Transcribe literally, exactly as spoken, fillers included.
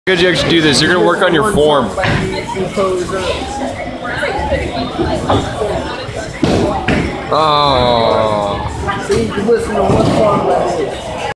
Good you actually do this. You're gonna work on your form. Oh. So you can listen to one song like this.